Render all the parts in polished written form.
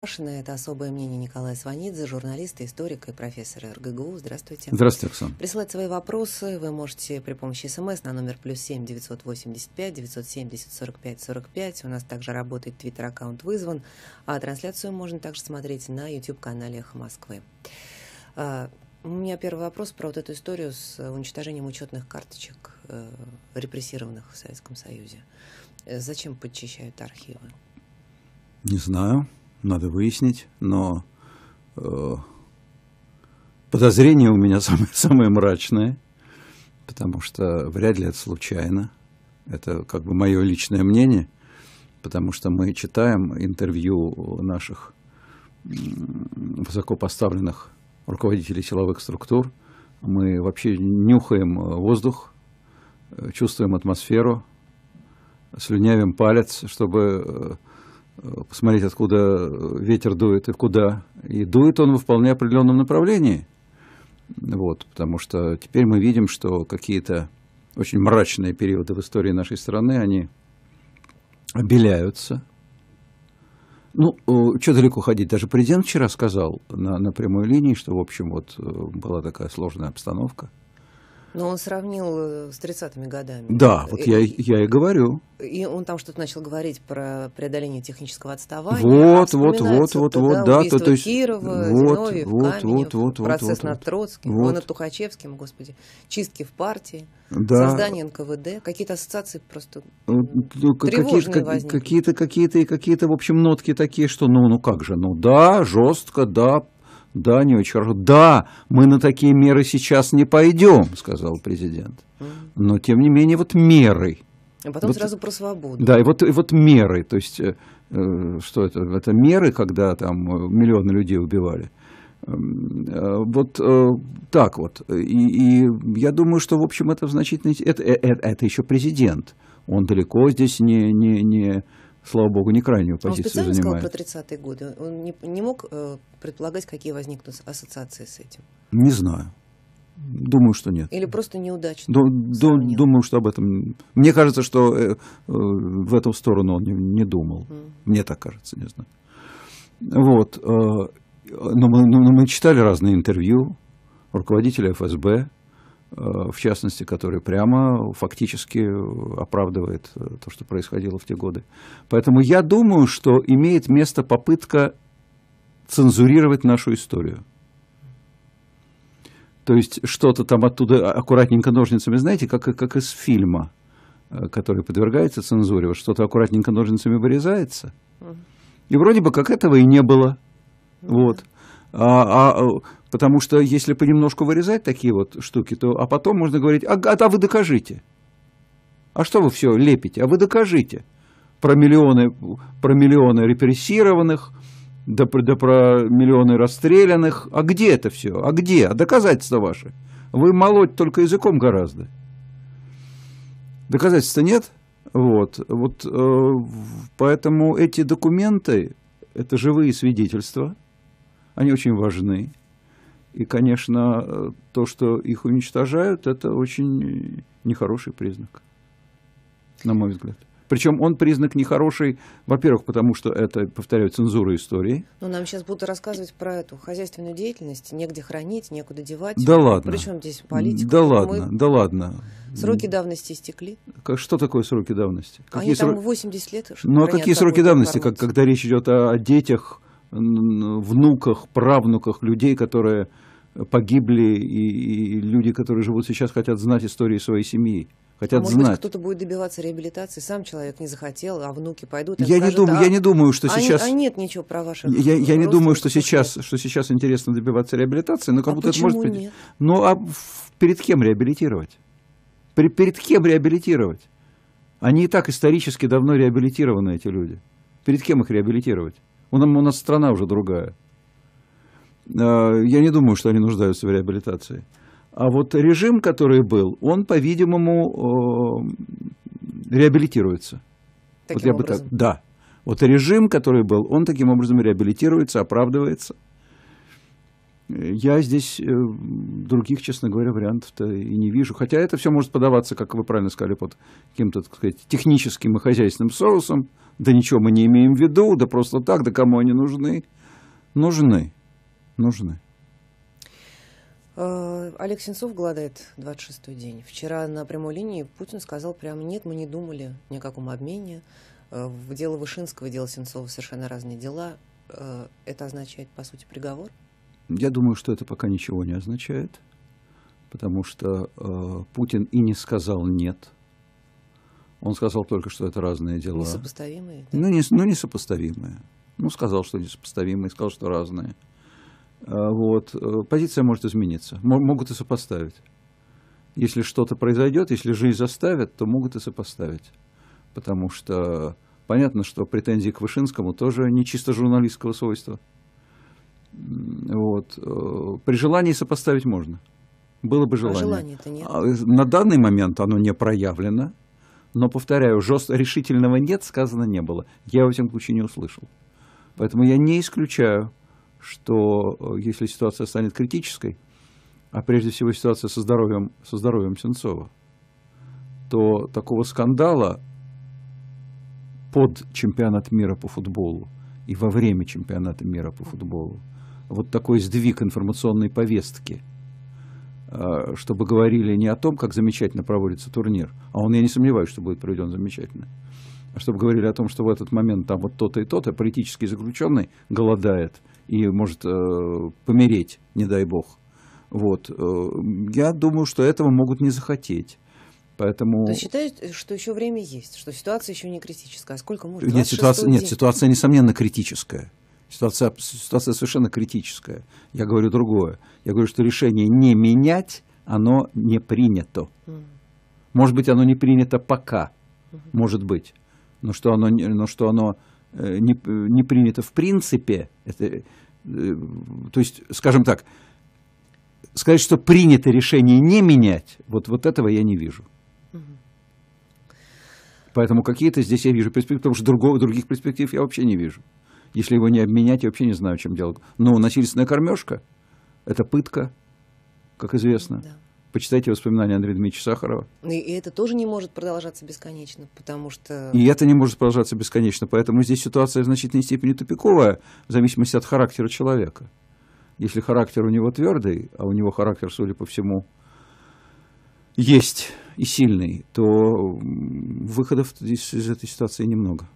Это особое мнение Николая Сванидзе, журналиста, историка и профессора РГГУ. Здравствуйте. Здравствуйте, Оксана. Присылать свои вопросы вы можете при помощи СМС на номер +7 985 970 45 45. У нас также работает твиттер-аккаунт «Вызван», а трансляцию можно также смотреть на YouTube-канале «Эхо Москвы». У меня первый вопрос про вот эту историю с уничтожением учетных карточек репрессированных в Советском Союзе. Зачем подчищают архивы? Не знаю. Надо выяснить, но подозрение у меня самое мрачное, потому что вряд ли это случайно. Это как бы мое личное мнение, потому что мы читаем интервью наших высокопоставленных руководителей силовых структур, мы вообще нюхаем воздух, чувствуем атмосферу, слюнявим палец, чтобы посмотреть, откуда ветер дует и куда. И дует он в вполне определенном направлении. Вот, потому что теперь мы видим, что какие-то очень мрачные периоды в истории нашей страны, они обеляются. Ну, что далеко ходить? Даже президент вчера сказал на прямой линии, что, в общем, вот была такая сложная обстановка. Но он сравнил с 30-ми годами. Да, вот я и говорю. И он там что-то начал говорить про преодоление технического отставания. Вот, да. Убийство Кирова, Зиновьев, Каменев, процесс над Троцким, над Тухачевским, господи, чистки в партии, создание НКВД, какие-то ассоциации просто тревожные возникли. Какие-то, в общем, нотки такие, что ну как же, да, жестко, да, не очень хорошо. Да, мы на такие меры сейчас не пойдем, сказал президент. Но, тем не менее, вот меры. А потом сразу про свободу. Да, и вот меры. То есть, что это? Это меры, когда там миллионы людей убивали. Вот так вот. И я думаю, что, в общем, это в значительной... Это еще президент. Он далеко здесь не слава богу, не крайнюю позицию занимает. Он специально сказал про 30-е годы. Он не мог предполагать, какие возникнут ассоциации с этим? Не знаю. Думаю, что нет. Или просто неудачно? Думаю, что об этом... Мне кажется, что в эту сторону он не думал. Мне так кажется, не знаю. Вот. Но мы читали разные интервью руководителя ФСБ, в частности, который прямо фактически оправдывает то, что происходило в те годы. Поэтому я думаю, что имеет место попытка цензурировать нашу историю. То есть что-то там оттуда аккуратненько ножницами, знаете, как из фильма, который подвергается цензуре, вот что-то аккуратненько ножницами вырезается, и вроде бы как этого и не было. Вот. Потому что если понемножку вырезать такие вот штуки, то а потом можно говорить, а вы докажите. А что вы все лепите? А вы докажите. Про миллионы репрессированных, да про миллионы расстрелянных. А где это все? А где? А доказательства ваши? Вы молоть только языком гораздо. Доказательств нет. Вот. Поэтому эти документы, это живые свидетельства. Они очень важны. И, конечно, то, что их уничтожают, это очень нехороший признак, на мой взгляд. Причем он признак нехороший, во-первых, потому что это, повторяю, цензура истории. Но нам сейчас будут рассказывать про эту хозяйственную деятельность, негде хранить, некуда девать. Да ладно. Причем здесь политика? Да ладно. Сроки давности истекли. Что такое сроки давности? Они там 80 лет. Ну а какие сроки давности, когда речь идет о детях, внуках, правнуках людей, которые погибли, и люди, которые живут сейчас, хотят знать истории своей семьи. Хотят знать. Может быть, кто-то будет добиваться реабилитации, сам человек не захотел, а внуки пойдут и я не думаю, что сейчас... А нет ничего про ваших... Я не думаю, что сейчас интересно добиваться реабилитации, но как будто это может быть... Нет? Ну, а перед кем реабилитировать? Перед кем реабилитировать? Они и так исторически давно реабилитированы, эти люди. Перед кем их реабилитировать? У нас страна уже другая. Я не думаю, что они нуждаются в реабилитации. А вот режим, который был, он, по-видимому, реабилитируется. Таким образом? Да. Вот режим, который был, он таким образом реабилитируется, оправдывается. Я здесь других, честно говоря, вариантов-то и не вижу. Хотя это все может подаваться, как вы правильно сказали, под каким-то, так сказать, техническим и хозяйственным соусом. Да ничего мы не имеем в виду, да просто так, да кому они нужны. Нужны. Нужны. Олег Сенцов голодает 26-й день. Вчера на прямой линии Путин сказал прямо: нет, мы не думали ни о каком обмене. В дело Вышинского и дело Сенцова совершенно разные дела. Это означает, по сути, приговор? Я думаю, что это пока ничего не означает, потому что Путин и не сказал «нет». Он сказал только, что это разные дела. Несопоставимые? Да? Несопоставимые. Сказал, что несопоставимые, сказал, что разные. Вот. Позиция может измениться. Могут и сопоставить. Если что-то произойдет, если жизнь заставит, то могут и сопоставить. Потому что понятно, что претензии к Вышинскому тоже не чисто журналистского свойства. Вот. При желании сопоставить можно. Было бы желание. А желания-то нет. На данный момент оно не проявлено. Но, повторяю, решительного «нет» сказано не было. Я, во всяком случае, не услышал. Поэтому я не исключаю, что если ситуация станет критической, а прежде всего ситуация со здоровьем Сенцова, то такого скандала под чемпионат мира по футболу и во время чемпионата мира по футболу, вот такой сдвиг информационной повестки, чтобы говорили не о том, как замечательно проводится турнир, а я не сомневаюсь, что будет проведен замечательно, а чтобы говорили о том, что в этот момент там вот то-то и то-то, политический заключенный голодает и может помереть, не дай бог. Вот. Я думаю, что этого могут не захотеть. Поэтому... То есть считаете, что еще время есть, что ситуация еще не критическая? А сколько может? Нет, ситуация несомненно критическая. Ситуация совершенно критическая. Я говорю другое. Я говорю, что решение не менять, оно не принято. Может быть, оно не принято пока. Может быть. Но что оно не принято в принципе, то есть, скажем так, сказать, что принято решение не менять, вот этого я не вижу. Поэтому какие-то здесь я вижу перспективы, потому что других перспектив я вообще не вижу. Если его не обменять, я вообще не знаю, в чем дело. Но насильственная кормежка – это пытка, как известно. Да. Почитайте воспоминания Андрея Дмитриевича Сахарова. И это тоже не может продолжаться бесконечно, потому что... И это не может продолжаться бесконечно, поэтому здесь ситуация в значительной степени тупиковая, в зависимости от характера человека. Если характер у него твердый, а у него характер, судя по всему, есть и сильный, то выходов из этой ситуации немного.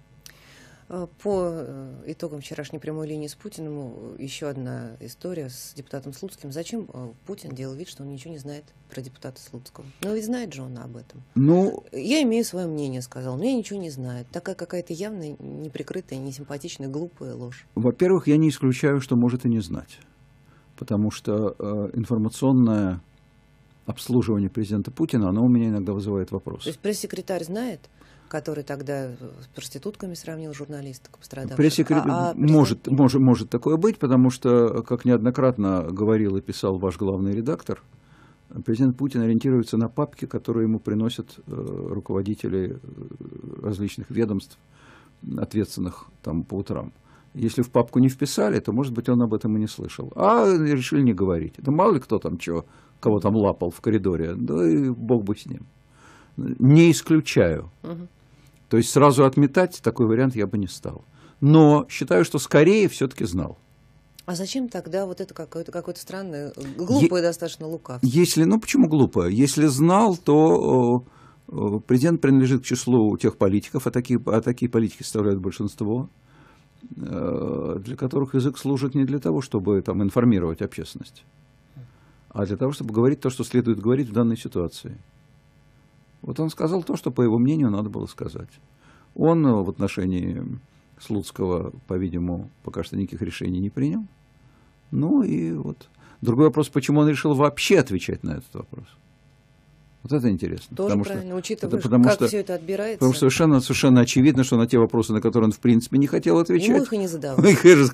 По итогам вчерашней прямой линии с Путиным еще одна история с депутатом Слуцким. Зачем Путин делал вид, что он ничего не знает про депутата Слуцкого? Но ведь знает же он об этом. Я имею свое мнение, сказал, но я ничего не знаю. Такая какая-то явная, неприкрытая, несимпатичная, глупая ложь. Во-первых, я не исключаю, что может и не знать. Потому что информационное обслуживание президента Путина, оно у меня иногда вызывает вопросы. То есть пресс-секретарь знает, который тогда с проститутками сравнил журналисток пострадавших. Пресс-секретарь может такое быть, потому что, как неоднократно говорил и писал ваш главный редактор, президент Путин ориентируется на папки, которые ему приносят руководители различных ведомств, ответственных там по утрам. Если в папку не вписали, то, может быть, он об этом и не слышал. А решили не говорить. Да мало ли кто там кого там лапал в коридоре, да и бог бы с ним. Не исключаю. То есть сразу отметать такой вариант я бы не стал. Но считаю, что скорее все-таки знал. А зачем тогда вот это какое-то странное, глупое достаточно лукавство? Почему глупое? Если знал, то президент принадлежит к числу тех политиков, а такие политики составляют большинство, для которых язык служит не для того, чтобы там информировать общественность, а для того, чтобы говорить то, что следует говорить в данной ситуации. Вот он сказал то, что, по его мнению, надо было сказать. Он в отношении Слуцкого, по-видимому, пока что никаких решений не принял. И вот. Другой вопрос, почему он решил вообще отвечать на этот вопрос. Вот это интересно. Тоже правильно, учитывая, как все это отбирается. Потому что совершенно очевидно, что на те вопросы, на которые он, в принципе, не хотел отвечать... Ему их и не задавал.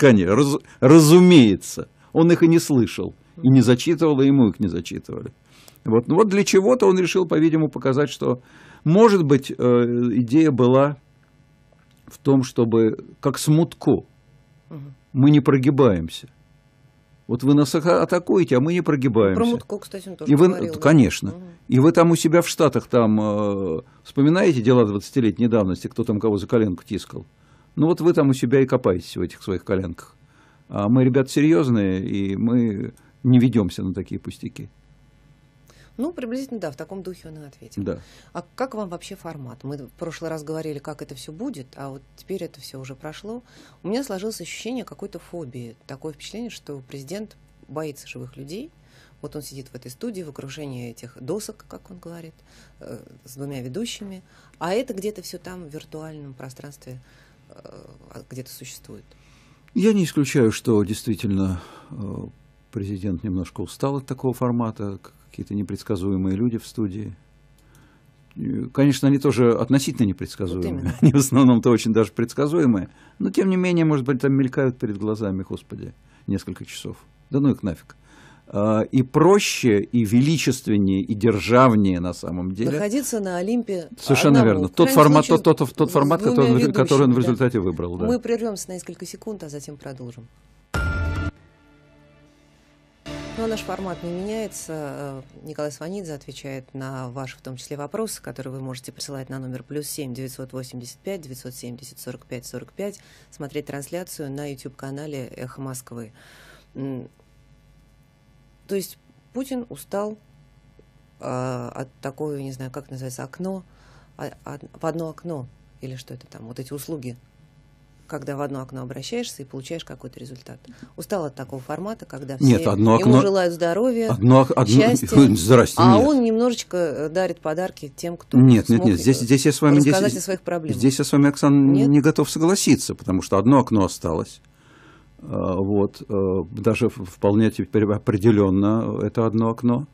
Разумеется. Он их и не слышал, и не зачитывал, и ему их не зачитывали. Вот для чего-то он решил, по-видимому, показать, что, может быть, идея была в том, чтобы, как смутку, мы не прогибаемся. Вот вы нас атакуете, а мы не прогибаемся. Про Мутко, кстати, он тоже говорил. Конечно. И вы там у себя в Штатах там вспоминаете дела 20-летней давности, кто там кого за коленку тискал? Вот вы там у себя и копаетесь в этих своих коленках. А мы ребята серьезные, и мы не ведемся на такие пустяки. Ну, приблизительно, да, в таком духе он и ответил. Да. А как вам вообще формат? Мы в прошлый раз говорили, как это все будет, а вот теперь это все уже прошло. У меня сложилось ощущение какой-то фобии. Такое впечатление, что президент боится живых людей. Вот он сидит в этой студии в окружении этих досок, как он говорит, с двумя ведущими, а это где-то все там в виртуальном пространстве где-то существует. Я не исключаю, что действительно президент немножко устал от такого формата, какие-то непредсказуемые люди в студии. Конечно, они тоже относительно непредсказуемые. Вот они в основном-то очень даже предсказуемые. Но, тем не менее, может быть, там мелькают перед глазами, господи, несколько часов. Да ну их нафиг. И проще, и величественнее, и державнее на самом деле. Находиться на Олимпе. Совершенно верно. Тот формат, который он в результате выбрал. Да. Мы прервемся на несколько секунд, а затем продолжим. Ну, а наш формат не меняется. Николай Сванидзе отвечает на ваши, в том числе, вопросы, которые вы можете присылать на номер +7 985 970 45 45, смотреть трансляцию на YouTube-канале «Эхо Москвы». То есть Путин устал от такой, не знаю, как называется, окно, в одно окно, или что это там, вот эти услуги, когда в одно окно обращаешься и получаешь какой-то результат. Устал от такого формата, когда все ему желают здоровья, счастья, он немножечко дарит подарки тем, кто смог здесь я с вами рассказать о своих проблемах. Здесь я с вами, Оксана, не готов согласиться, потому что одно окно осталось. Вот, даже вполне теперь определенно это одно окно.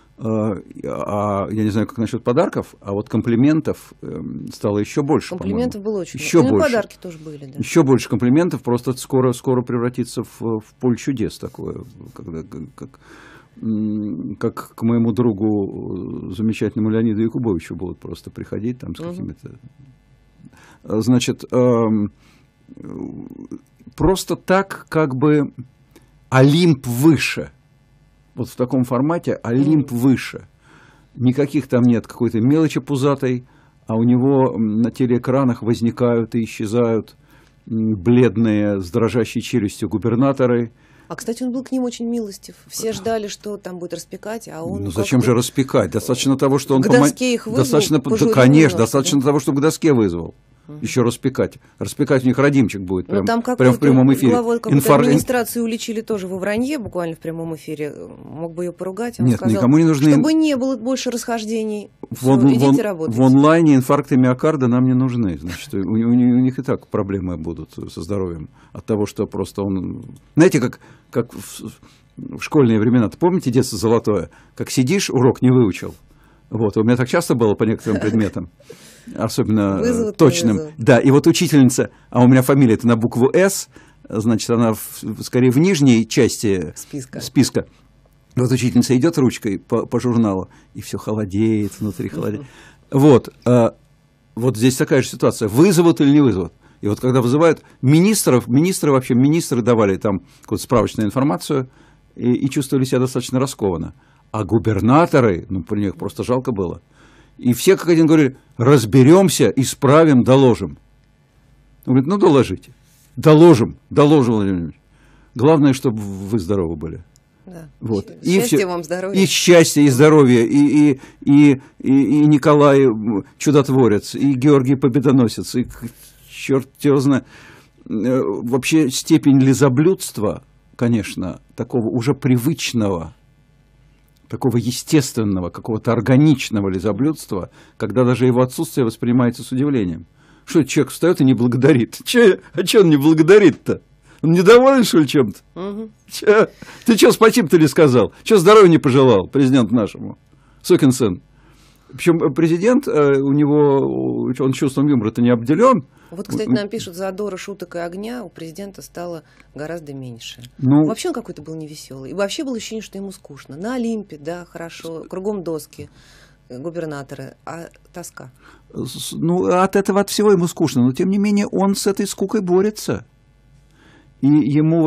Я не знаю, как насчет подарков, а вот комплиментов стало еще больше. Комплиментов было очень еще много. Больше. Подарки тоже были, да. Еще больше комплиментов, просто скоро превратится в поле чудес такое, когда, как к моему другу, замечательному Леониду Якубовичу, будут просто приходить там с какими-то... Значит, просто так, как бы Олимп выше. Вот в таком формате Олимп выше. Никаких там нет какой-то мелочи пузатой, а у него на телеэкранах возникают и исчезают бледные, с дрожащей челюстью губернаторы. А, кстати, он был к ним очень милостив. Все ждали, что там будет распекать, а он... Ну зачем же распекать? Достаточно того, что он... К доске их вызвал, конечно, достаточно того, что к доске вызвал. Еще распекать. Распекать у них родимчик будет прямо в прямом эфире. Главу администрации уличили тоже во вранье, буквально в прямом эфире. Мог бы ее поругать. Он сказал, никому не нужны... Чтобы не было больше расхождений, идите работать. В онлайне инфаркты миокарда нам не нужны. Значит, у них и так проблемы будут со здоровьем. От того, что просто он... Знаете, как в школьные времена. Помните детство золотое? Как сидишь, урок не выучил. Вот. У меня так часто было по некоторым предметам. Особенно точным. Да, и вот учительница, а у меня фамилия-то на букву «С», значит, она скорее в нижней части списка. Вот учительница идет ручкой по журналу, и все холодеет, внутри холодеет. Вот здесь такая же ситуация. Вызовут или не вызовут? И вот когда вызывают министры давали там какую-то справочную информацию и чувствовали себя достаточно раскованно. А губернаторы, про них просто жалко было. И все как один говорили, разберемся, исправим, доложим. Он говорит, доложите. Доложим, Владимир Владимирович. Главное, чтобы вы здоровы были. Да. Вот. Счастья вам, здоровья. И счастья, и здоровья, и Николай Чудотворец, и Георгий Победоносец, и черт его знает. Вообще степень лизоблюдства, конечно, такого уже привычного, такого естественного, какого-то органичного лизоблюдства, когда даже его отсутствие воспринимается с удивлением. Что человек встает и не благодарит? А что он не благодарит-то? Он недоволен, что ли, чем-то? Угу. Ты что спасибо-то не сказал? Что здоровья не пожелал президенту нашему? Сукин сын. Причем президент, он чувством юмора-то не обделен. Вот, кстати, нам пишут, задора, шуток и огня у президента стало гораздо меньше. Вообще он какой-то был невеселый. И вообще было ощущение, что ему скучно. На Олимпе, да, хорошо, кругом доски, губернаторы, а тоска. От всего ему скучно, но тем не менее он с этой скукой борется. И ему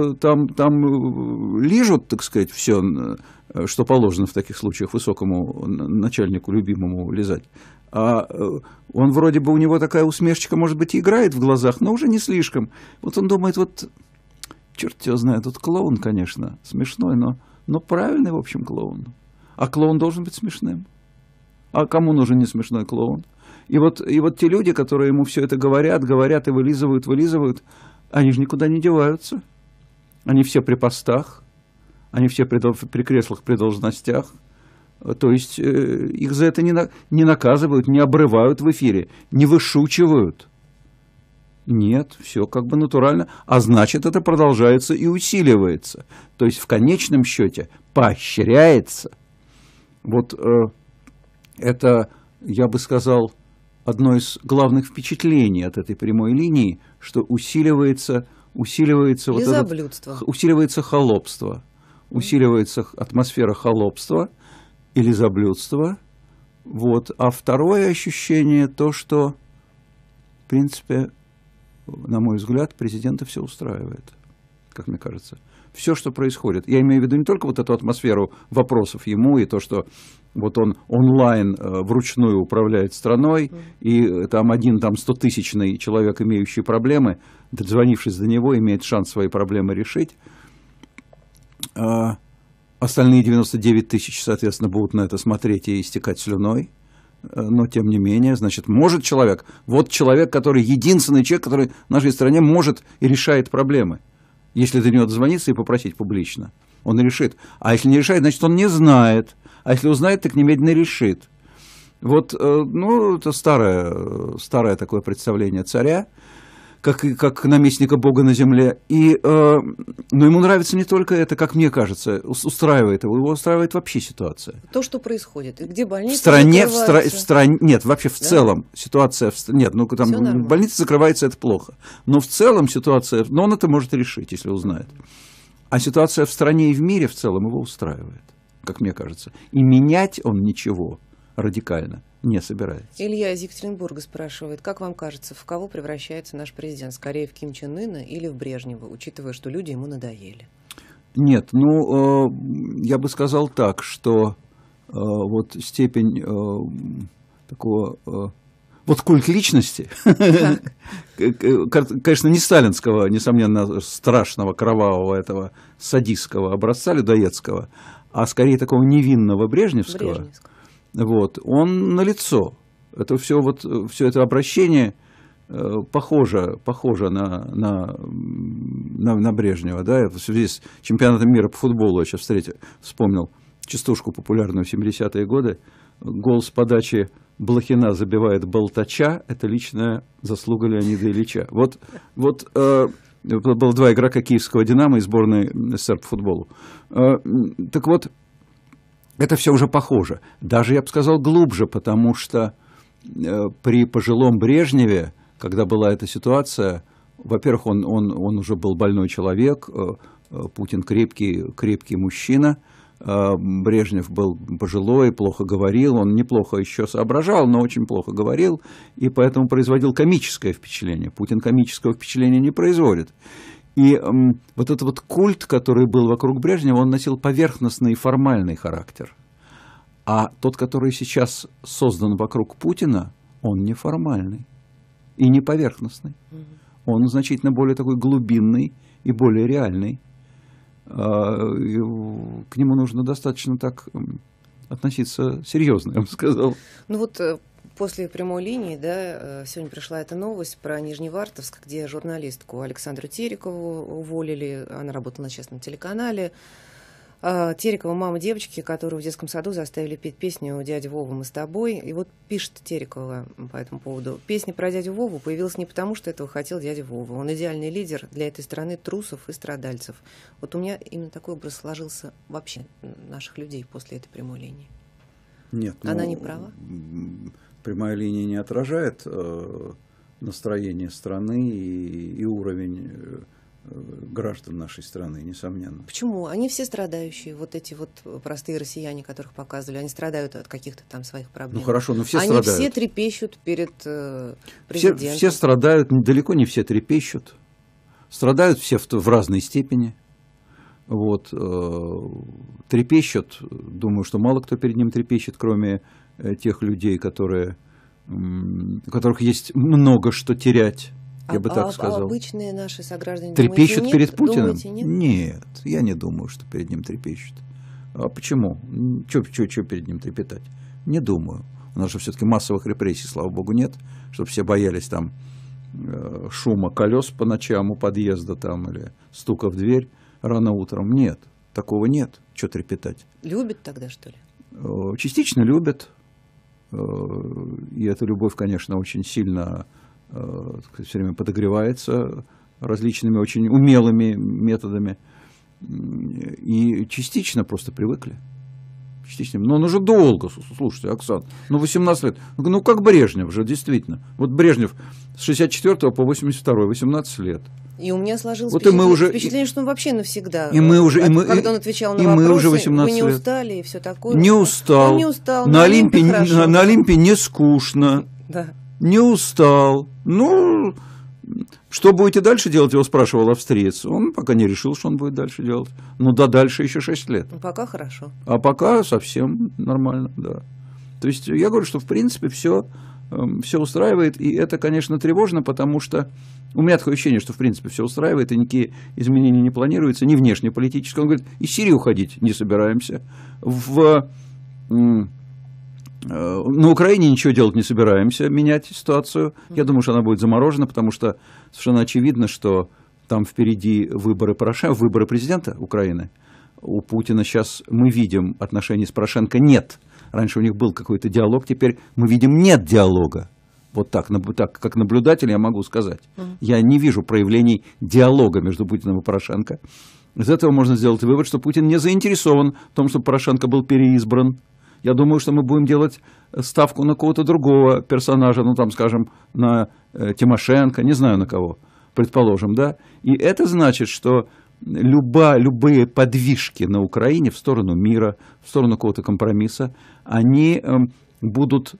там лижут, так сказать, все, что положено в таких случаях высокому начальнику, любимому лизать. А он вроде бы, у него такая усмешечка, может быть, и играет в глазах, но уже не слишком. Вот он думает, черт его знает, тут клоун, конечно, смешной, но правильный, в общем, клоун. А клоун должен быть смешным. А кому нужен не смешной клоун? И вот те люди, которые ему все это говорят и вылизывают, они же никуда не деваются. Они все при постах, они все при креслах, при должностях. То есть их за это не наказывают, не обрывают в эфире, не вышучивают. Нет, все как бы натурально. А значит, это продолжается и усиливается. То есть в конечном счете поощряется. Вот это, я бы сказал, одно из главных впечатлений от этой прямой линии, что усиливается холопство, усиливается атмосфера холопства и лизоблюдства. Вот. А второе ощущение то, что, в принципе, на мой взгляд, президента все устраивает, как мне кажется. Все, что происходит. Я имею в виду не только вот эту атмосферу вопросов ему и то, что вот он онлайн вручную управляет страной, и там один 100-тысячный человек, имеющий проблемы, дозвонившись до него, имеет шанс свои проблемы решить. Остальные 99 тысяч, соответственно, будут на это смотреть и истекать слюной. Но, тем не менее, значит, может человек, вот человек, который единственный человек, который в нашей стране может и решает проблемы. Если до него дозвониться и попросить публично, он решит. А если не решает, значит, он не знает. А если узнает, так немедленно решит. Вот, это старое такое представление царя, как наместника Бога на земле. Но ему нравится не только это, как мне кажется, устраивает его устраивает вообще ситуация. То, что происходит, и где больница нет, вообще в целом ситуация, больница закрывается, это плохо. Но в целом ситуация, он это может решить, если узнает. А ситуация в стране и в мире в целом его устраивает, как мне кажется. И менять он ничего радикально не собирается. Илья из Екатеринбурга спрашивает, как вам кажется, в кого превращается наш президент? Скорее в Ким Чен Ына или в Брежнева, учитывая, что люди ему надоели? Нет, я бы сказал так, что вот степень такого... Вот культ личности, конечно, не сталинского, несомненно, страшного, кровавого, этого садистского образца людоедского, а скорее такого невинного брежневского. Вот, он налицо. Это все это обращение похоже на Брежнева. Да? В связи с чемпионатом мира по футболу я сейчас вспомнил частушку популярную в 70-е годы. Гол с подачи Блохина забивает Болтача. Это личная заслуга Леонида Ильича. Вот было два игрока киевского «Динамо» и сборной СССР по футболу. Так вот, это все уже похоже. Даже, я бы сказал, глубже, потому что при пожилом Брежневе, когда была эта ситуация, во-первых, он уже был больной человек, Путин крепкий мужчина, Брежнев был пожилой, плохо говорил, он неплохо еще соображал, но очень плохо говорил, и поэтому производил комическое впечатление. Путин комического впечатления не производит. И вот этот вот культ, который был вокруг Брежнева, он носил поверхностный и формальный характер. А тот, который сейчас создан вокруг Путина, он не формальный и не поверхностный. Он значительно более такой глубинный и более реальный. К нему нужно достаточно так относиться серьезно, я бы сказал. После прямой линии, сегодня пришла эта новость про Нижневартовск, где журналистку Александру Терекову уволили, она работала на частном телеканале. Терекова мама девочки, которую в детском саду заставили петь песню «Дядя Вова, мы с тобой». И вот пишет Терекова по этому поводу. Песня про дядю Вову появилась не потому, что этого хотел дядя Вова. Он идеальный лидер для этой страны трусов и страдальцев. Вот у меня именно такой образ сложился вообще наших людей после этой прямой линии. Нет. Она не права? Прямая линия не отражает настроение страны и уровень граждан нашей страны, несомненно. Почему? Они все страдающие, вот эти вот простые россияне, которых показывали, они страдают от каких-то там своих проблем. Ну хорошо, но все они страдают. Они все трепещут перед президентом. Все страдают, далеко не все трепещут. Страдают все в разной степени. Вот, трепещут, думаю, что мало кто перед ним трепещет, кроме тех людей, у которых есть много что терять Я бы так сказал. Обычные наши сограждане трепещут перед Путиным? Думаете, нет? Нет, я не думаю, что перед ним трепещут. А почему? Чего перед ним трепетать? Не думаю. У нас же все-таки массовых репрессий, слава богу, нет, чтобы все боялись там шума колес по ночам у подъезда там, или стука в дверь рано утром. Нет, такого нет. Чего трепетать? Любят тогда, что ли? Частично любят. И эта любовь, конечно, очень сильно все время подогревается различными очень умелыми методами. И частично просто привыкли. Частично. Но он уже долго, слушайте, Оксана, 18 лет. Ну, как Брежнев же, действительно. Вот Брежнев с 64 по 82, 18 лет. И у меня сложилось вот впечатление, что он вообще навсегда. И мы уже, когда он отвечал на вопросы, мы уже 18 вы не лет. устали и все такое. Не устал. Он не устал. На Олимпе не скучно. Да. Не устал. Ну, что будете дальше делать, его спрашивал австриец. Он пока не решил, что он будет дальше делать. Ну, да, дальше еще 6 лет. Ну, пока хорошо. А пока совсем нормально, да. То есть я говорю, что в принципе все устраивает, и это, конечно, тревожно, потому что у меня такое ощущение, что в принципе все устраивает, и никакие изменения не планируются, ни внешнеполитические. Он говорит, из Сирии уходить не собираемся. На Украине ничего делать не собираемся, менять ситуацию. Я думаю, что она будет заморожена, потому что совершенно очевидно, что там впереди выборы президента Украины. У Путина сейчас мы видим отношений с Порошенко нет. Раньше у них был какой-то диалог, теперь мы видим нет диалога. Вот так как наблюдатель я могу сказать. Я не вижу проявлений диалога между Путиным и Порошенко. Из этого можно сделать вывод, что Путин не заинтересован в том, чтобы Порошенко был переизбран. Я думаю, что мы будем делать ставку на кого-то другого персонажа, ну, там, скажем, на Тимошенко, не знаю на кого, предположим, да. И это значит, что любые подвижки на Украине в сторону мира, в сторону какого-то компромисса, они будут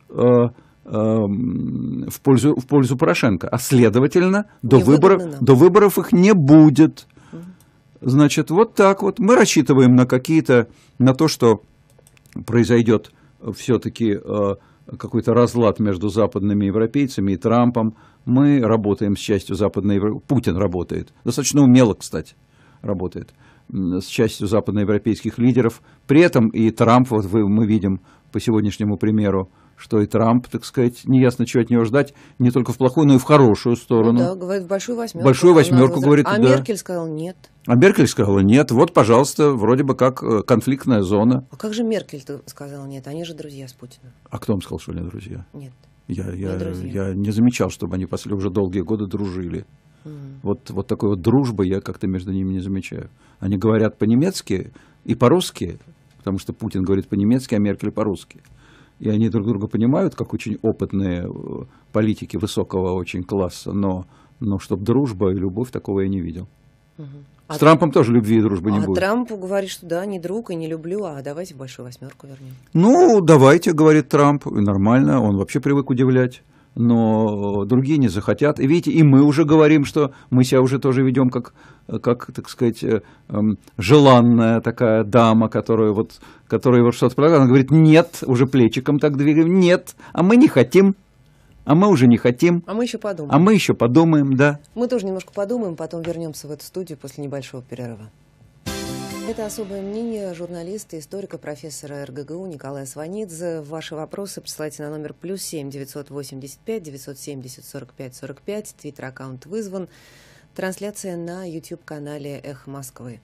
в пользу Порошенко. А следовательно, до выборов их не будет. Значит, вот так вот. Мы рассчитываем на то, что произойдет все-таки какой-то разлад между западными европейцами и Трампом. Мы работаем с частью западной Европы. Путин работает. Достаточно умело, кстати, работает с частью западноевропейских лидеров. При этом и Трамп, вот мы видим по сегодняшнему примеру, что и Трамп, так сказать, неясно, чего от него ждать, не только в плохую, но и в хорошую сторону. Ну, да, говорит, большую восьмерку. Большую восьмерку, говорит, а да. Меркель сказала нет. А Меркель сказала нет. Вот, пожалуйста, вроде бы как конфликтная зона. А как же Меркель сказала нет? Они же друзья с Путиным. А кто им сказал, что они друзья? Нет. Я не замечал, чтобы они уже долгие годы дружили. Вот такой вот дружбы я как-то между ними не замечаю. Они говорят по-немецки и по-русски, потому что Путин говорит по-немецки, а Меркель по-русски. И они друг друга понимают, как очень опытные политики высокого очень класса, но чтобы дружба и любовь, такого я не видел. С Трампом тоже любви и дружбы не будет. А Трамп говорит, что да, не друг и не люблю, а давайте в большую восьмерку вернем. Ну, давайте, говорит Трамп, нормально, он вообще привык удивлять. Но другие не захотят. И видите, и мы уже говорим, что мы себя уже тоже ведем как так сказать, желанная такая дама, которая что-то предлагает. Она говорит, нет, уже плечиком так двигаем, нет, а мы не хотим. А мы уже не хотим. А мы еще подумаем. А мы еще подумаем, да. Мы тоже немножко подумаем, потом вернемся в эту студию после небольшого перерыва. Это особое мнение журналиста, историка, профессора РГГУ Николая Сванидзе. Ваши вопросы присылайте на номер +7 985 970 45 45. Твиттер-аккаунт вызван. Трансляция на YouTube-канале «Эхо Москвы».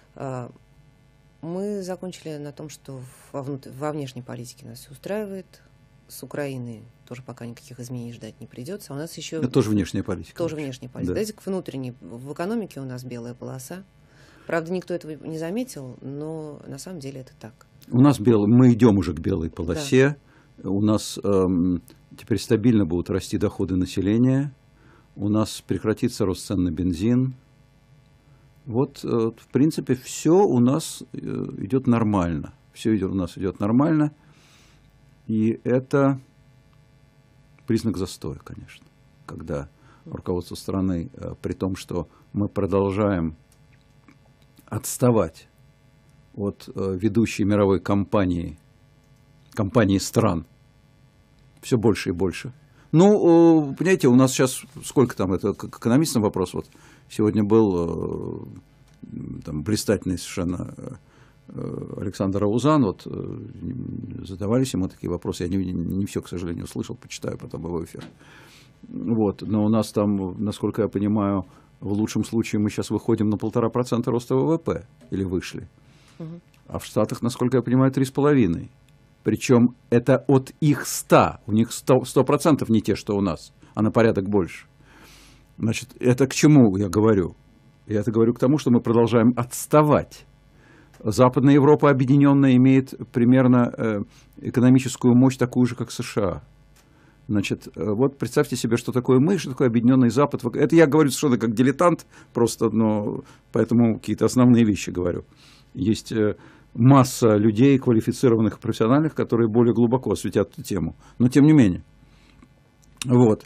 Мы закончили на том, что во внешней политике нас все устраивает. С Украины тоже пока никаких изменений ждать не придется. А у нас еще... Это тоже внешняя политика. Тоже внешняя политика. Да. Давайте к внутренней. В экономике у нас белая полоса. Правда, никто этого не заметил, но на самом деле это так. У нас мы идем уже к белой полосе. Да. У нас теперь стабильно будут расти доходы населения. У нас прекратится рост цен на бензин. Вот, в принципе, все у нас идет нормально. Все у нас идет нормально. И это признак застоя, конечно. Когда руководство страны, при том, что мы продолжаем отставать от ведущей мировой компании стран все больше и больше. Ну, понимаете, у нас сейчас сколько там, это к экономистам вопрос. Вот сегодня был там блистательный совершенно Александр Аузан, вот задавались ему такие вопросы. Я не все, к сожалению, услышал, почитаю потом его эфир. Вот, но у нас там, насколько я понимаю, в лучшем случае мы сейчас выходим на 1,5% роста ВВП, или вышли. А в Штатах, насколько я понимаю, 3,5%. Причем это от их 100. У них 100% не те, что у нас, а на порядок больше. Значит, это к чему я говорю? Я это говорю к тому, что мы продолжаем отставать. Западная Европа объединенная имеет примерно экономическую мощь такую же, как США. Значит, вот представьте себе, что такое мы, что такое объединенный Запад. Это я говорю совершенно как дилетант, просто, но поэтому какие-то основные вещи говорю. Есть масса людей, квалифицированных, профессиональных, которые более глубоко осветят эту тему. Но тем не менее. Вот.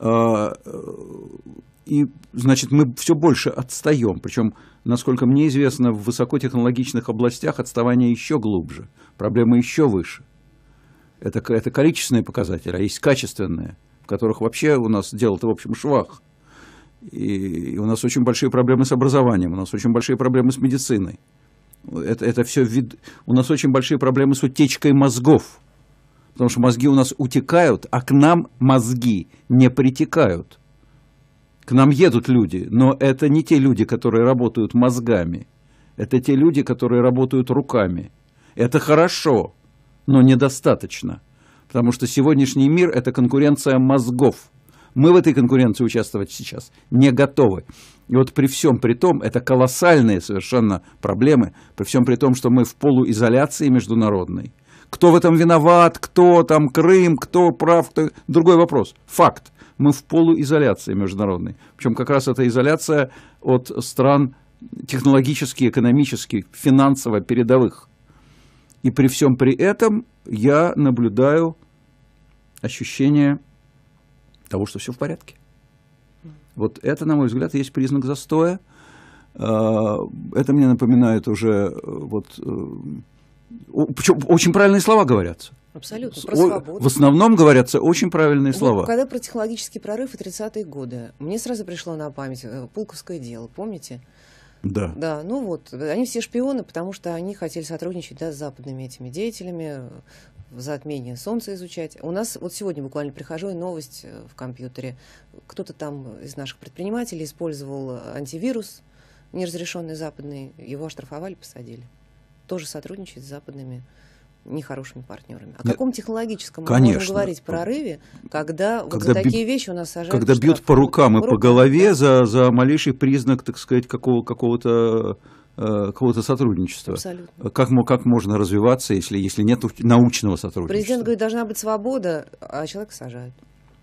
И, значит, мы все больше отстаем. Причем, насколько мне известно, в высокотехнологичных областях отставание еще глубже, проблемы еще выше. Это количественные показатели, а есть качественные, в которых вообще у нас дело-то, в общем, швах. И у нас очень большие проблемы с образованием, у нас очень большие проблемы с медициной. Это все у нас очень большие проблемы с утечкой мозгов. Потому что мозги у нас утекают, а к нам мозги не притекают. К нам едут люди, но это не те люди, которые работают мозгами. Это те люди, которые работают руками. Это хорошо, но недостаточно. Потому что сегодняшний мир – это конкуренция мозгов. Мы в этой конкуренции участвовать сейчас не готовы. И вот при всем при том, это колоссальные совершенно проблемы, при всем при том, что мы в полуизоляции международной. Кто в этом виноват, кто там Крым, кто прав, кто... Другой вопрос. Факт. Мы в полуизоляции международной. Причем как раз эта изоляция от стран технологически, экономически, финансово передовых. И при всем при этом я наблюдаю ощущение того, что все в порядке. Вот это, на мой взгляд, есть признак застоя. Это мне напоминает уже... Причем очень правильные слова говорятся. Абсолютно, про свободу. В основном говорятся очень правильные слова. Когда про технологический прорыв и 30-е годы, мне сразу пришло на память Пулковское дело, помните? Да. Да, ну вот, они все шпионы, потому что они хотели сотрудничать, да, с западными этими деятелями, затмение Солнца изучать. У нас вот сегодня буквально прихожу, и новость в компьютере. Кто-то там из наших предпринимателей использовал антивирус неразрешенный западный, его оштрафовали, посадили. Тоже сотрудничает с западными нехорошими партнерами. О каком технологическом мы можем говорить прорыве, когда вот за такие вещи у нас сажают когда бьют по рукам и по голове за малейший признак, так сказать, какого-то сотрудничества. Абсолютно. Как можно развиваться, если нет научного сотрудничества? Президент говорит, должна быть свобода, а человека сажают.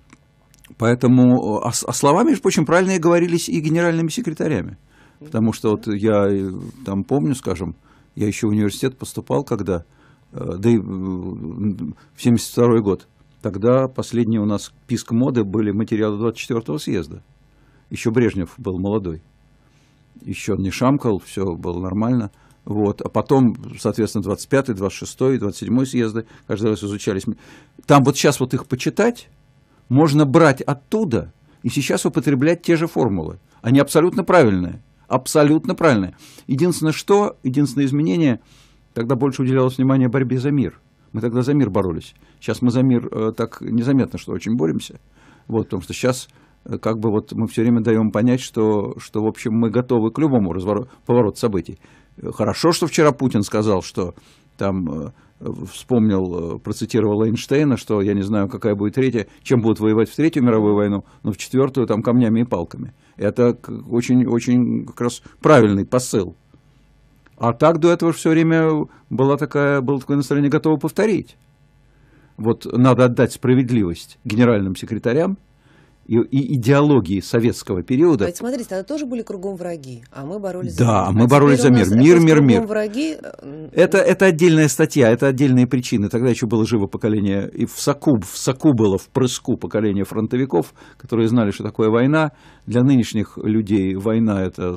Поэтому, слова, между прочим, правильные говорились и генеральными секретарями. Потому что вот я там помню, скажем, я еще в университет поступал, когда, да и в 1972 год, тогда последние у нас писк моды были материалы 24-го съезда. Еще Брежнев был молодой. Еще не шамкал, все было нормально. Вот. А потом, соответственно, 25-й, 26-й, 27-й съезды каждый раз изучались. Там вот сейчас вот их почитать, можно брать оттуда и сейчас употреблять те же формулы. Они абсолютно правильные. Абсолютно правильные. Единственное изменение, тогда больше уделялось внимание борьбе за мир. Мы тогда за мир боролись. Сейчас мы за мир так незаметно, что очень боремся. Вот, потому что сейчас как бы вот мы все время даем понять, что в общем, мы готовы к любому повороту событий. Хорошо, что вчера Путин сказал, что там вспомнил, процитировал Эйнштейна, что я не знаю, какая будет третья, чем будут воевать в Третью мировую войну, но в Четвертую там камнями и палками. Это очень как раз правильный посыл. А так до этого все время было такое настроение готово повторить. Вот надо отдать справедливость генеральным секретарям и идеологии советского периода. А ведь смотрите, тогда тоже были кругом враги, а мы боролись за мир. Да, мы боролись за мир. Мир. Враги... Это отдельная статья, это отдельные причины. Тогда еще было живо поколение, и в соку было, в прыску поколение фронтовиков, которые знали, что такое война. Для нынешних людей война – это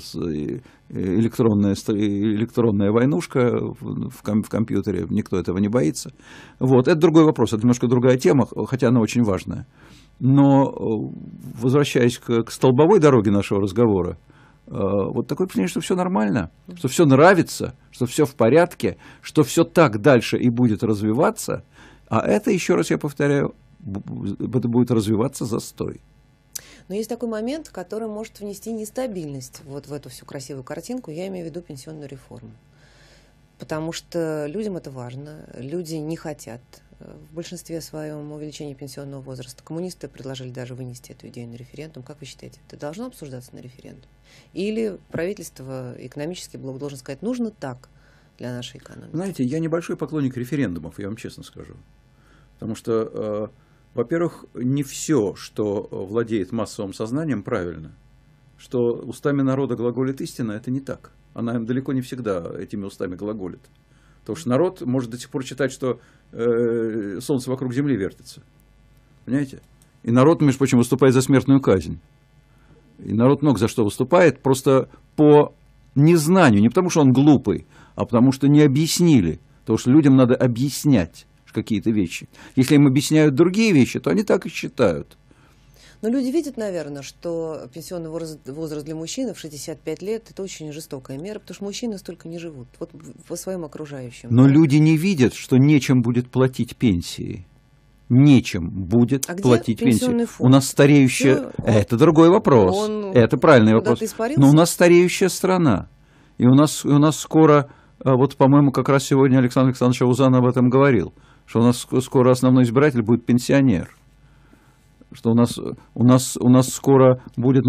электронная войнушка в компьютере, никто этого не боится. Вот. Это другой вопрос, это немножко другая тема, хотя она очень важная. Но, возвращаясь к столбовой дороге нашего разговора, вот такое впечатление, что все нормально, что все нравится, что все в порядке, что все так дальше и будет развиваться, а это, еще раз я повторяю, это будет развиваться застой. Но есть такой момент, который может внести нестабильность вот в эту всю красивую картинку, я имею в виду пенсионную реформу. Потому что людям это важно, люди не хотят в большинстве своем увеличения пенсионного возраста. Коммунисты предложили даже вынести эту идею на референдум. Как вы считаете, это должно обсуждаться на референдуме? Или правительство, экономический блок должен сказать, нужно так для нашей экономики? Знаете, я небольшой поклонник референдумов, я вам честно скажу. Потому что, во-первых, не все, что владеет массовым сознанием, правильно. Что устами народа глаголит истина, это не так. Она далеко не всегда этими устами глаголит. Потому что народ может до сих пор считать, что солнце вокруг земли вертится. Понимаете? И народ, между прочим, выступает за смертную казнь. И народ много за что выступает, просто по незнанию. Не потому, что он глупый, а потому, что не объяснили. Потому что людям надо объяснять какие-то вещи. Если им объясняют другие вещи, то они так и считают. Но люди видят, наверное, что пенсионный возраст для мужчин в 65 лет – это очень жестокая мера, потому что мужчины столько не живут, вот по своим окружающим. Но люди не видят, что нечем будет платить пенсии. Нечем будет платить пенсии. У нас стареющая... Это другой вопрос. Это правильный вопрос. Но у нас стареющая страна. И у нас скоро, вот, по-моему, как раз сегодня Александр Александрович Аузан об этом говорил, что у нас скоро основной избиратель будет пенсионер. Что у нас скоро будет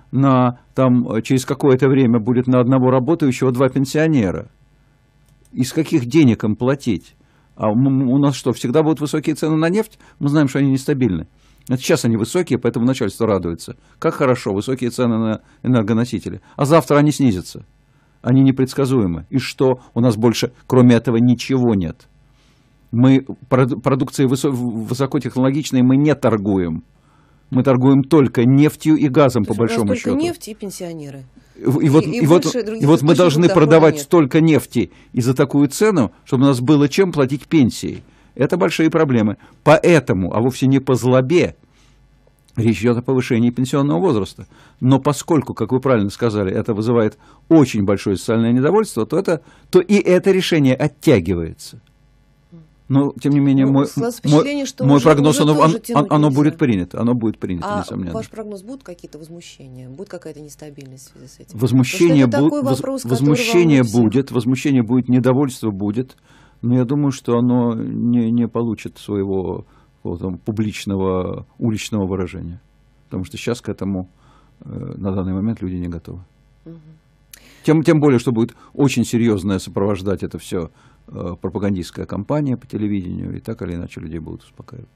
через какое-то время будет на одного работающего 2 пенсионера. Из каких денег им платить? А у нас что, всегда будут высокие цены на нефть? Мы знаем, что они нестабильны. Это сейчас они высокие, поэтому начальство радуется. Как хорошо, высокие цены на энергоносители. А завтра они снизятся. Они непредсказуемы. И что? У нас больше, кроме этого, ничего нет. Мы продукцией высокотехнологичной мы не торгуем. Мы торгуем только нефтью и газом, по большому счету. Только нефть и пенсионеры. И вот мы должны продавать столько нефти и за такую цену, чтобы у нас было чем платить пенсии. Это большие проблемы. Поэтому, а вовсе не по злобе, речь идет о повышении пенсионного возраста. Но поскольку, как вы правильно сказали, это вызывает очень большое социальное недовольство, то и это решение оттягивается. Но, тем не менее, мой прогноз, оно будет принято. Оно будет принято, несомненно. Ваш прогноз, будут какие-то возмущения? Будет какая-то нестабильность в связи с этим? Возмущение будет, недовольство будет. Но я думаю, что оно не получит своего публичного, уличного выражения. Потому что сейчас к этому на данный момент люди не готовы. Угу. Тем более, что будет очень серьезное сопровождать это все пропагандистская кампания по телевидению, и так или иначе людей будут успокаивать.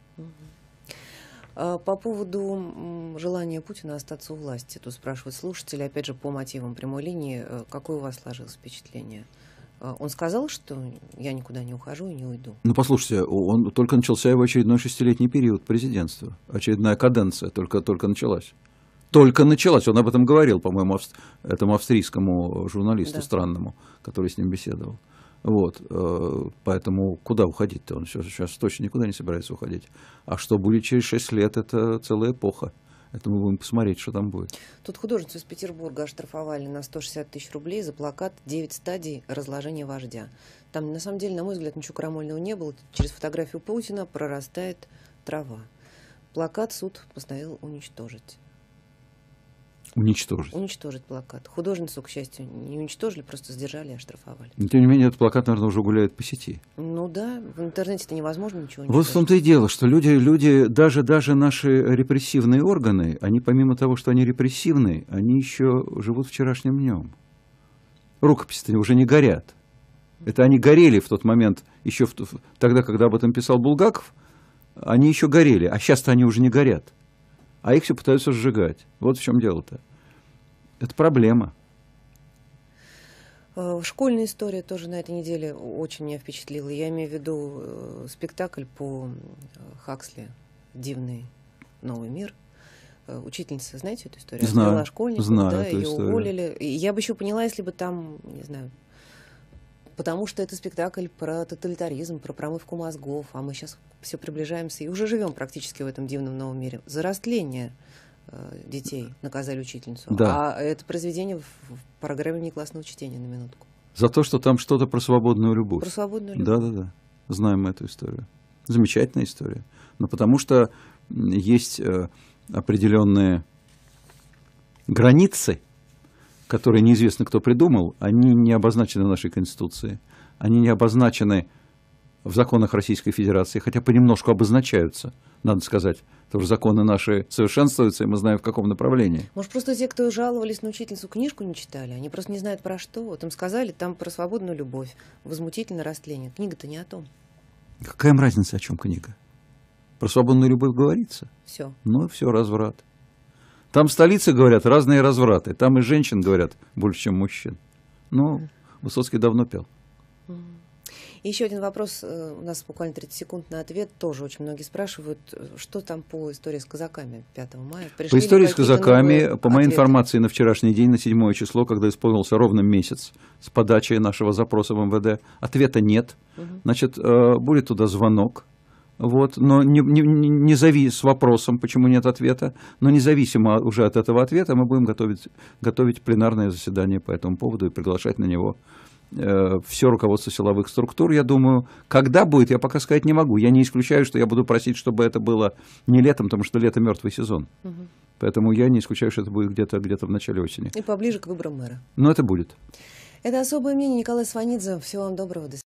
По поводу желания Путина остаться у власти, тут спрашивают слушатели, опять же, по мотивам прямой линии, какое у вас сложилось впечатление? Он сказал, что я никуда не ухожу и не уйду? Ну, послушайте, только начался его очередной 6-летний период президентства. Очередная каденция только началась. Только началась. Он об этом говорил, по-моему, этому австрийскому журналисту странному, который с ним беседовал. Вот, поэтому куда уходить-то? Он сейчас точно никуда не собирается уходить. А что будет через 6 лет, это целая эпоха. Это мы будем посмотреть, что там будет. Тут художницу из Петербурга оштрафовали на 160 тысяч рублей за плакат «9 стадий разложения вождя». Там, на самом деле, на мой взгляд, ничего крамольного не было. Через фотографию Путина прорастает трава. Плакат суд постановил уничтожить. Уничтожить плакат. Художницу, к счастью, не уничтожили, просто сдержали и оштрафовали. Но, тем не менее, этот плакат, наверное, уже гуляет по сети. Ну да, в интернете-то невозможно ничего не Вот в том-то и дело, что люди, даже наши репрессивные органы, они помимо того, что они репрессивные, они еще живут вчерашним днем. Рукописи-то уже не горят. Это они горели в тот момент, еще тогда, когда об этом писал Булгаков, они еще горели, а сейчас-то они уже не горят. А их все пытаются сжигать. Вот в чем дело-то. Это проблема. Школьная история тоже на этой неделе очень меня впечатлила. Я имею в виду спектакль по Хаксли «Дивный новый мир». Учительница, знаете эту историю? Знаю, школьников, знаю да, эту ее историю. уволили. И я бы еще поняла, если бы там, не знаю, Потому что это спектакль про тоталитаризм, про промывку мозгов, а мы сейчас все приближаемся и уже живем практически в этом дивном новом мире. За растление детей наказали учительницу. Да. А это произведение в программе «Внеклассного чтения», на минутку. За то, что там что-то про свободную любовь. Про свободную любовь. Да-да-да. Знаем мы эту историю. Замечательная история. Но потому что есть определенные границы, которые неизвестно кто придумал, они не обозначены в нашей Конституции. Они не обозначены в законах Российской Федерации, хотя понемножку обозначаются, надо сказать. Потому что законы наши совершенствуются, и мы знаем, в каком направлении. Может, просто те, кто жаловались на учительницу, книжку не читали? Они просто не знают, про что. Вот им сказали, там про свободную любовь, возмутительное растление. Книга-то не о том. Какая им разница, о чем книга? Про свободную любовь говорится. Все. Ну и все, разврат. Там в столице говорят разные развраты. Там и женщин говорят больше, чем мужчин. Ну, Высоцкий давно пел. И еще один вопрос. У нас буквально 30 секунд на ответ. Тоже очень многие спрашивают, что там по истории с казаками 5 мая. По истории с казаками, по моей информации, на вчерашний день, на 7 число, когда исполнился ровно месяц с подачи нашего запроса в МВД, ответа нет. Значит, будет туда звонок. Вот, но с вопросом, почему нет ответа, но независимо уже от этого ответа мы будем готовить пленарное заседание по этому поводу и приглашать на него все руководство силовых структур. Я думаю, когда будет, я пока сказать не могу. Я не исключаю, что я буду просить, чтобы это было не летом, потому что лето мертвый сезон. Поэтому я не исключаю, что это будет где-то в начале осени. И поближе к выборам мэра. Но это будет. Это особое мнение. Николай Сванидзе. Всего вам доброго. До свидания.